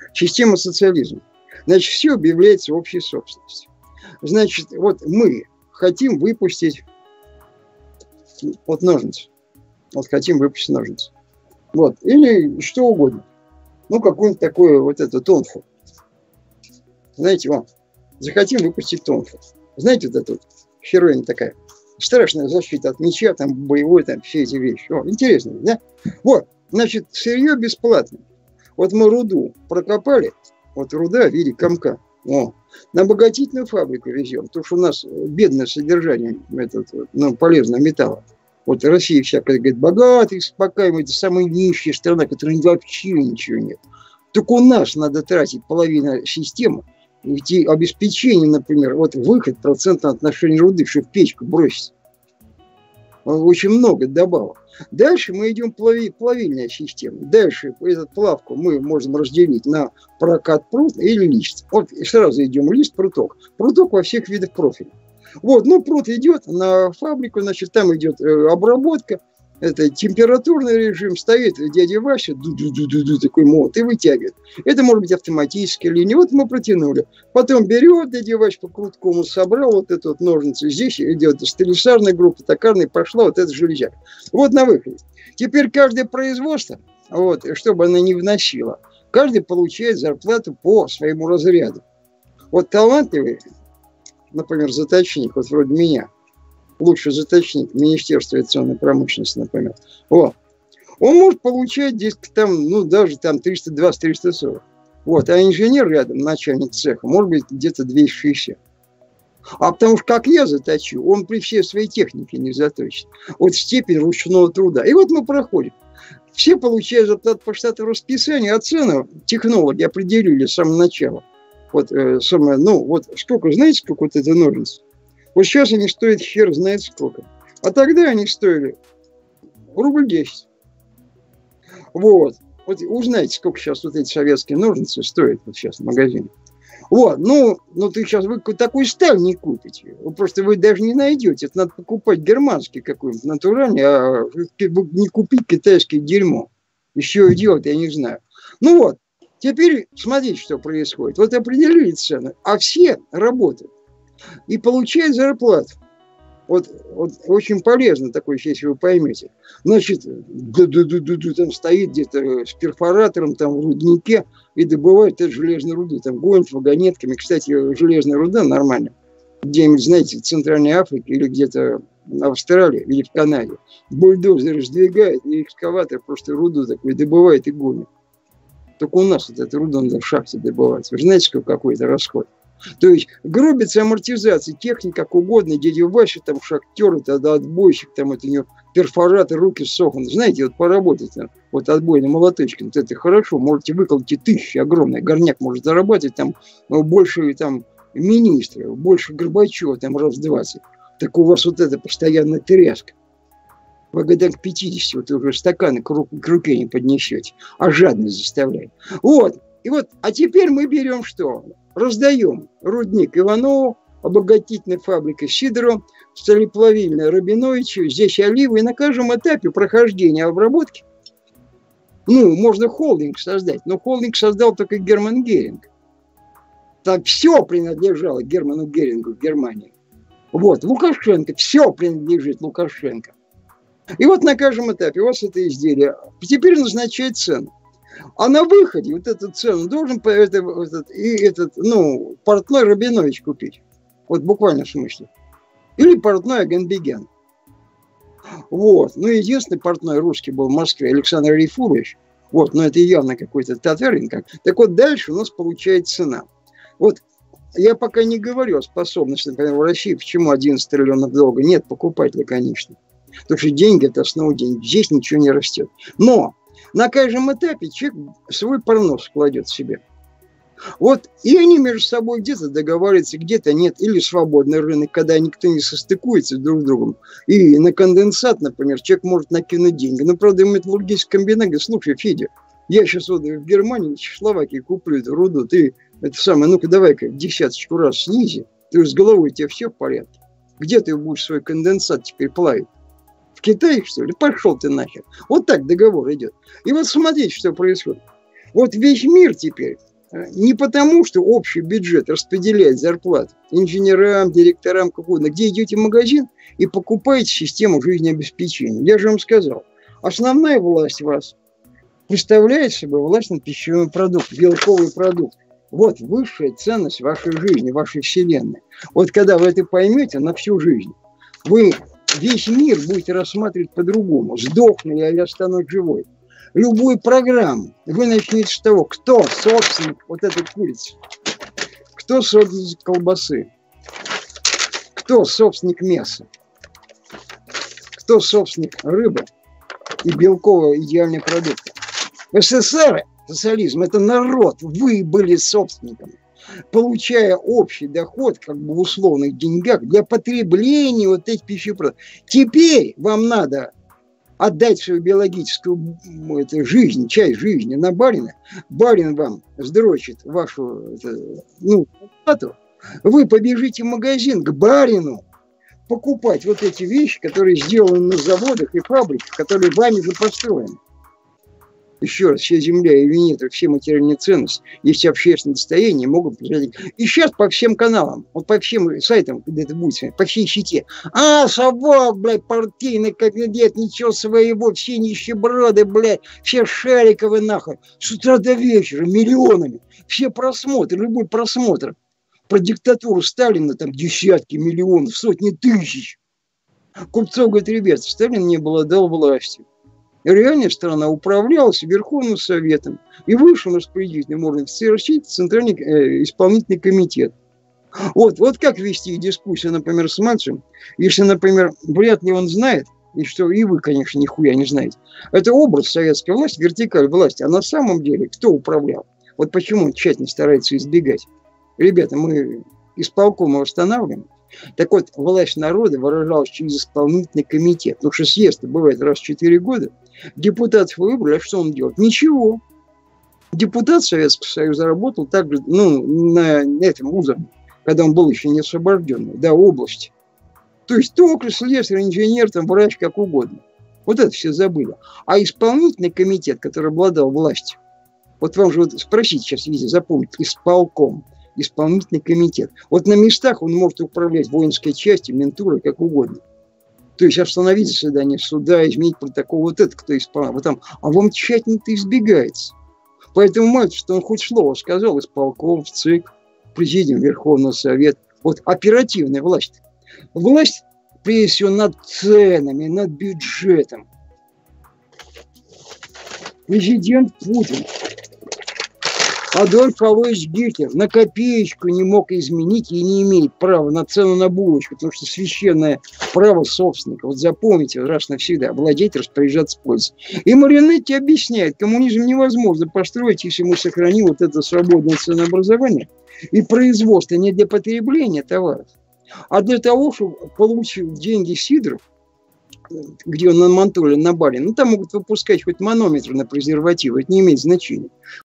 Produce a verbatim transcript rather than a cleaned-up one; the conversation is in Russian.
Система социализма. Значит, все объявляется общей собственностью. Значит, вот мы хотим выпустить вот ножницы. Вот хотим выпустить ножницы. Вот. Или что угодно. Ну, какое-нибудь такое вот это тонфу. Знаете, вам захотим выпустить тонфу. Знаете, вот эта вот хероина такая. Страшная защита от меча, там, боевой, там, все эти вещи. О, интересно, да? Вот, значит, сырье бесплатное. Вот мы руду прокопали, вот руда в виде комка. О, на обогатительную фабрику везем, потому что у нас бедное содержание этот, ну, полезного металла. Вот Россия всякая, говорит, богатая, спокойная, это самая нищая страна, которой вообще ничего нет. Только у нас надо тратить половину системы, идти обеспечение, например, вот выход процентного отношения руды, чтобы в печку бросить. Очень много добавок. Дальше мы идем плави, плавильная система. Дальше эту плавку мы можем разделить на прокат прут или лист. Вот сразу идем лист, пруток. Пруток во всех видах профиля. Вот, ну прут идет на фабрику, значит, там идет э, обработка. Это температурный режим, стоит дядя Вася, ду-ду-ду-ду, такой молот, и вытягивает. Это может быть автоматическая линия. Вот мы протянули. Потом берет дядя Вася по круткому, собрал вот эту вот ножницу. Здесь идет слесарная группа, токарная, пошла вот этот железяк. Вот на выходе. Теперь каждое производство, вот, чтобы она не вносила, каждый получает зарплату по своему разряду. Вот талантливый, например, заточник, вот вроде меня, лучший заточник Министерства авиационной промышленности, например. Вот. Он может получать здесь там, ну, даже там триста двадцать — триста сорок. Вот. А инженер рядом, начальник цеха, может быть где-то двести шестьдесят. А потому что, как я заточу, он при всей своей технике не заточит. Вот степень ручного труда. И вот мы проходим. Все получают зарплату по штатному расписанию, а цену технологи определили с самого начала. Вот, э, самое, ну, вот сколько, знаете, сколько вот это ножниц? Вот сейчас они стоят хер знает сколько. А тогда они стоили рубль десять. Вот. Вот узнайте, сколько сейчас вот эти советские ножницы стоят вот сейчас в магазине. Вот. Ну, ну ты сейчас вы такую сталь не купите. Вы просто вы даже не найдете. Это надо покупать германский какой-нибудь натуральный, а не купить китайское дерьмо. Еще и делать я не знаю. Ну вот. Теперь смотрите, что происходит. Вот определили цены, а все работают. И получает зарплату. Вот, вот очень полезно такое, если вы поймете. Значит, там стоит где-то с перфоратором там в руднике и добывает эту железную руду. Там гонит вагонетками. Кстати, железная руда нормально. Где-нибудь, знаете, в Центральной Африке или где-то в Австралии или в Канаде. Бульдозер сдвигает, и экскаватор просто руду такой добывает и гонит. Только у нас вот эта руда надо в шахте добывать. Вы знаете, сколько какой-то расход? То есть гробится амортизация, техника как угодно, дядя Вася, там шахтер, это отбойщик, там это у него перфоратор, руки сохнут. Знаете, вот поработать там, вот отбойным молоточком, вот это хорошо, можете выколотить тысячи, огромный горняк может зарабатывать там больше там министров, больше Горбачева, там раз двадцать. Так у вас вот это постоянная тряска. Вы годам к пятидесяти вот уже стаканы к, ру- к руке не поднесете, а жадность заставляет. Вот, и вот, а теперь мы берем что? Раздаем рудник Иванову, обогатительная фабрика Сидорова, сталеплавильная Рабиновичу, здесь Оливы. И на каждом этапе прохождения обработки, ну, можно холдинг создать, но холдинг создал только Герман Геринг. Так все принадлежало Герману Герингу в Германии. Вот, Лукашенко, все принадлежит Лукашенко. И вот на каждом этапе у вас это изделие теперь назначает цену. А на выходе вот эту цену должен это, этот, и этот, ну, портной Рабинович купить. Вот буквально в смысле. Или портной Аганбегян. Вот. Ну, единственный портной русский был в Москве, Александр Рифурович. Вот, но это явно какой-то татарин. Как. Так вот, дальше у нас получается цена. Вот, я пока не говорю о способности, например, в России, почему одиннадцать триллионов долга. Нет покупателя, конечно. Потому что деньги – это основа денег. Здесь ничего не растет. Но на каждом этапе человек свой парнос кладет себе. Вот, и они между собой где-то договариваются, где-то нет. Или свободный рынок, когда никто не состыкуется друг с другом. И на конденсат, например, человек может накинуть деньги. Но, правда, металлургический комбинат говорит: слушай, Федя, я сейчас вот в Германии, в Чехословакии куплю эту руду, ты это самое, ну-ка давай-ка десяточку раз снизи, ты с головой у тебя все в порядке. Где ты будешь свой конденсат теперь плавить? В Китае, что ли? Пошел ты нахер. Вот так договор идет. И вот смотрите, что происходит. Вот весь мир теперь Не потому, что общий бюджет распределяет зарплаты инженерам, директорам, как угодно, где идете в магазин и покупаете систему жизнеобеспечения. Я же вам сказал, основная власть вас представляет собой власть над пищевым продуктом, белковый продукт. Вот высшая ценность вашей жизни, вашей вселенной. Вот когда вы это поймете на всю жизнь, вы весь мир будете рассматривать по-другому. Сдохну я или останусь живой. Любую программу вы начнете с того, кто собственник вот этой курицы, кто собственник колбасы, кто собственник мяса, кто собственник рыбы и белкового идеального продукта. В СССР социализм – это народ, вы были собственником, получая общий доход, как бы в условных деньгах, для потребления вот этих пищевых продуктов. Теперь вам надо отдать свою биологическую это, жизнь, часть жизни на барина. Барин вам сдрочит вашу это, ну, плату. Вы побежите в магазин к барину покупать вот эти вещи, которые сделаны на заводах и фабриках, которые вами же построены. Еще раз, вся земля и венетры, все материальные ценности, есть общественное достояние, могут приходить. И сейчас по всем каналам, вот по всем сайтам, где это будет, по всей сети. А, совок, блядь, партийный кабинет, ничего своего, все нищеброды, блядь, все шариковы нахуй. С утра до вечера миллионами. Все просмотры, любой просмотр. Про диктатуру Сталина там десятки миллионов, сотни тысяч. Купцов говорит, ребят, Сталин не обладал властью. Реальная страна управлялась Верховным Советом и высшим распорядительным органом Центральный э, исполнительный комитет. Вот, вот как вести дискуссию, например, с Мальцевым, если, например, вряд ли он знает, и что и вы, конечно, нихуя не знаете. Это образ советской власти, вертикаль власти, а на самом деле кто управлял? Вот почему он тщательно старается избегать. Ребята, мы исполкома восстанавливаем. Так вот, власть народа выражалась через исполнительный комитет. Потому что съезд бывает раз в четыре года. Депутатов выбрали, а что он делает? Ничего. Депутат Советского Союза работал также ну, на этом уровне, когда он был еще не освобожденный, да, области. То есть только слесарь, инженер, там, врач, как угодно. Вот это все забыли. А исполнительный комитет, который обладал властью, вот вам же вот спросите сейчас, видите, запомните, исполком. Исполнительный комитет. Вот на местах он может управлять воинской частью, ментурой, как угодно. То есть остановить заседание суда, изменить протокол. Вот это кто исполняет. Вот там, а вам тщательно-то избегается. Поэтому мать, что он хоть слово сказал, исполком, в ЦИК, президиум Верховного Совета. Вот оперативная власть. Власть, прежде всего, над ценами, над бюджетом. Президент Путин. Адольф Алойевич Гитлер на копеечку не мог изменить и не имеет права на цену на булочку, потому что священное право собственника. Вот запомните раз навсегда, владеть, распоряжаться пользой. И Маринетти объясняет, коммунизм невозможно построить, если мы сохраним вот это свободное ценообразование и производство не для потребления товаров, а для того, чтобы получил деньги Сидоров, где он на Монтоле, на Бали, ну там могут выпускать хоть манометр на презервативы, это не имеет значения.